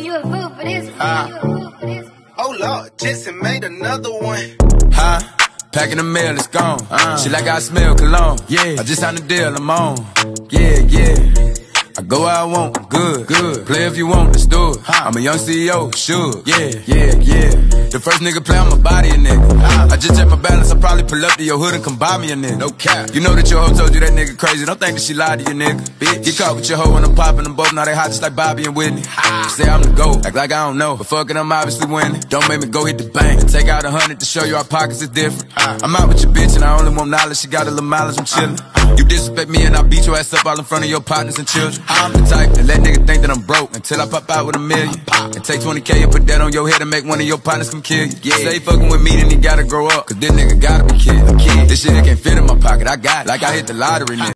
You a fool for this. Oh Lord, Jetson made another one. Packing the mail, it's gone. She like I smell cologne. Yeah, I just signed a deal, I'm on. Yeah. I go where I want, I'm good. Play if you want, let's do it. I'm a young CEO, sure. Yeah. The first nigga play, I'ma body a nigga. I just check my balance, I probably pull up to your hood and come buy me a nigga. No cap. You know that your hoe told you that nigga crazy. Don't think that she lied to you, nigga. Bitch. Get caught with your hoe and I'm popping them both. Now they hot just like Bobby and Whitney. Say I'm the GOAT, act like I don't know. But fuck it, I'm obviously winning. Don't make me go hit the bank and take out 100 to show you our pockets is different. I'm out with your bitch and I only want knowledge. She got a little mileage, I'm chillin'. You disrespect me and I beat your ass up all in front of your partners and children. I'm the type that let nigga think that I'm broke until I pop out with $1 million. And take 20K and put that on your head and make one of your partners come kill you. Say he fucking with me, then he gotta grow up, cause this nigga gotta be kid. This shit, it can't fit in my pocket, I got it. Like I hit the lottery, nigga.